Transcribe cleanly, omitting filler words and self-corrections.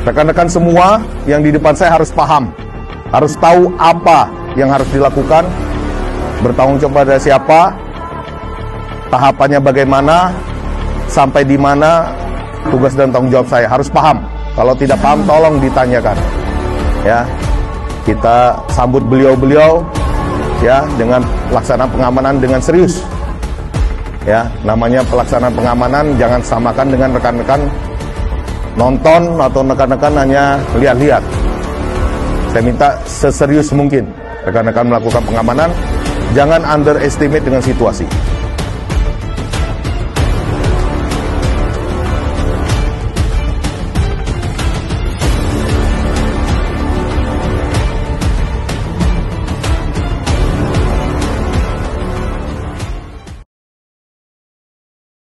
Rekan-rekan semua yang di depan saya harus paham, harus tahu apa yang harus dilakukan, bertanggung jawab pada siapa, tahapannya bagaimana, sampai di mana tugas dan tanggung jawab saya. Harus paham. Kalau tidak paham, tolong ditanyakan. Ya, kita sambut beliau-beliau ya dengan pelaksanaan pengamanan dengan serius. Ya, namanya pelaksanaan pengamanan jangan samakan dengan rekan-rekan nonton atau rekan-rekan hanya lihat-lihat. Saya minta seserius mungkin rekan-rekan melakukan pengamanan, jangan underestimate dengan situasi.